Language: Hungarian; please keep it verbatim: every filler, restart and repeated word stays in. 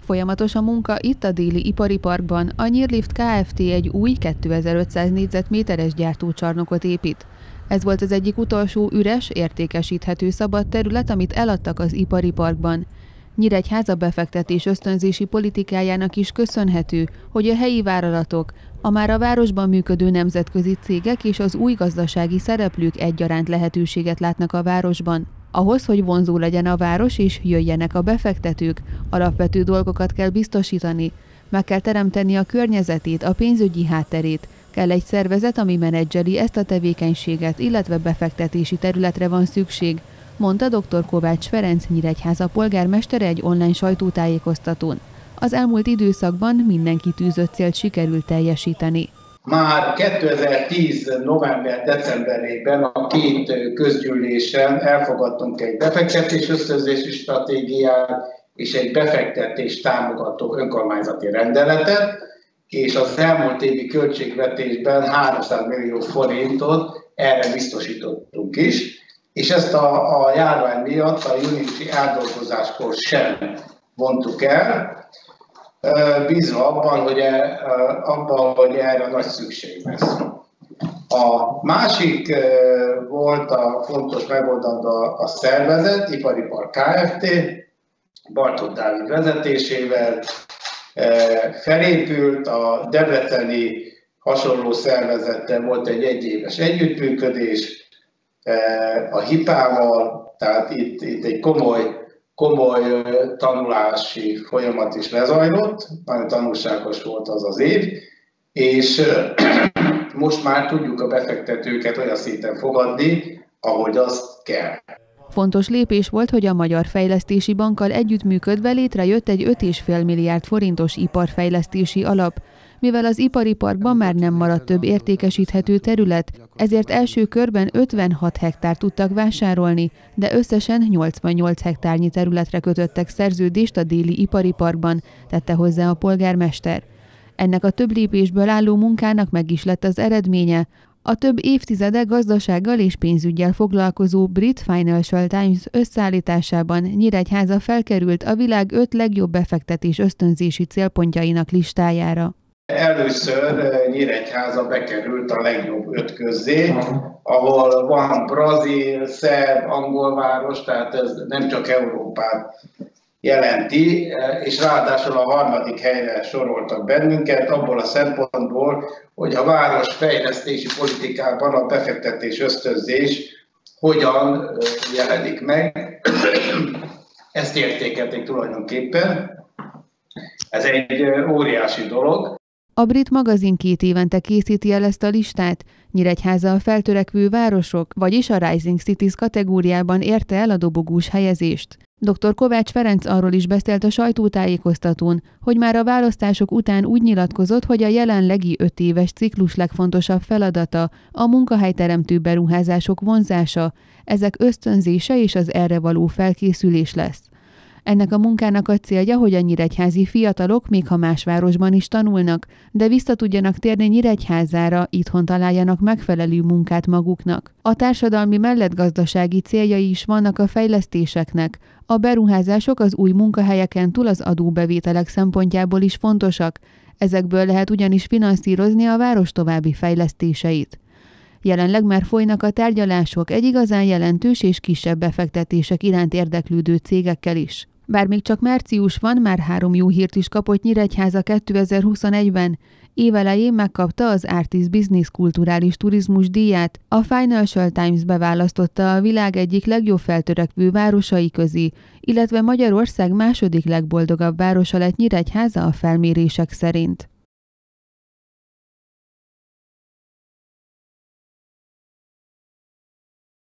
Folyamatos a munka itt a Déli Ipari Parkban. A Nyírlift Kft. Egy új kétezer-ötszáz négyzetméteres gyártócsarnokot épít. Ez volt az egyik utolsó üres, értékesíthető szabad terület, amit eladtak az ipari parkban. Nyíregyháza befektetés ösztönzési politikájának is köszönhető, hogy a helyi vállalatok, a már a városban működő nemzetközi cégek és az új gazdasági szereplők egyaránt lehetőséget látnak a városban. Ahhoz, hogy vonzó legyen a város és jöjjenek a befektetők, alapvető dolgokat kell biztosítani. Meg kell teremteni a környezetét, a pénzügyi hátterét. Kell egy szervezet, ami menedzseli ezt a tevékenységet, illetve befektetési területre van szükség, mondta dr. Kovács Ferenc Nyíregyháza polgármestere egy online sajtótájékoztatón. Az elmúlt időszakban mindenki tűzött célt sikerült teljesíteni. Már kétezer-tíz november-decemberében a két közgyűlésen elfogadtunk egy befektetés ösztönzési stratégiát és egy befektetés támogató önkormányzati rendeletet, és az elmúlt évi költségvetésben háromszáz millió forintot erre biztosítottunk is, és ezt a, a járvány miatt a júniusi átdolgozáskor sem vontuk el, bízva abban, hogy, e, abban, hogy erre nagy szükség lesz. A másik volt a fontos megoldandó a szervezet, Ipari Park Kft. Bartók Dávid vezetésével felépült, a debreceni hasonló szervezettel volt egy egyéves együttműködés, a hipával, tehát itt, itt egy komoly, komoly tanulási folyamat is lezajlott, nagyon tanulságos volt az az év, és most már tudjuk a befektetőket olyan szinten fogadni, ahogy azt kell. Fontos lépés volt, hogy a Magyar Fejlesztési Bankkal együttműködve létrejött egy öt egész öt milliárd forintos iparfejlesztési alap. Mivel az ipari parkban már nem maradt több értékesíthető terület, ezért első körben ötvenhat hektár tudtak vásárolni, de összesen nyolcvannyolc hektárnyi területre kötöttek szerződést a Déli Ipari Parkban, tette hozzá a polgármester. Ennek a több lépésből álló munkának meg is lett az eredménye. A több évtizede gazdasággal és pénzüggyel foglalkozó brit Financial Times összeállításában Nyíregyháza felkerült a világ öt legjobb befektetés ösztönzési célpontjainak listájára. Először Nyíregyháza bekerült a legjobb öt közé, ahol van brazil, szerb, angol város, tehát ez nem csak Európát jelenti, és ráadásul a harmadik helyre soroltak bennünket, abból a szempontból, hogy a városfejlesztési politikában a befektetés ösztönzés hogyan jelenik meg. Ezt értékelték tulajdonképpen. Ez egy óriási dolog. A brit magazin két évente készíti el ezt a listát. Nyíregyháza a feltörekvő városok, vagyis a Rising Cities kategóriában érte el a dobogós helyezést. dr. Kovács Ferenc arról is beszélt a sajtótájékoztatón, hogy már a választások után úgy nyilatkozott, hogy a jelenlegi öt éves ciklus legfontosabb feladata a munkahelyteremtő beruházások vonzása, ezek ösztönzése és az erre való felkészülés lesz. Ennek a munkának a célja, hogy a nyíregyházi fiatalok, még ha más városban is tanulnak, de vissza tudjanak térni Nyíregyházára, itthon találjanak megfelelő munkát maguknak. A társadalmi mellett gazdasági céljai is vannak a fejlesztéseknek. A beruházások az új munkahelyeken túl az adóbevételek szempontjából is fontosak, ezekből lehet ugyanis finanszírozni a város további fejlesztéseit. Jelenleg már folynak a tárgyalások egy igazán jelentős és kisebb befektetések iránt érdeklődő cégekkel is. Bár még csak március van, már három jó hírt is kapott Nyíregyháza kétezer-huszonegyben. Évelején megkapta az Artis Business kulturális turizmus díját, a Financial Times beválasztotta a világ egyik legjobb feltörekvő városai közé, illetve Magyarország második legboldogabb városa lett Nyíregyháza a felmérések szerint.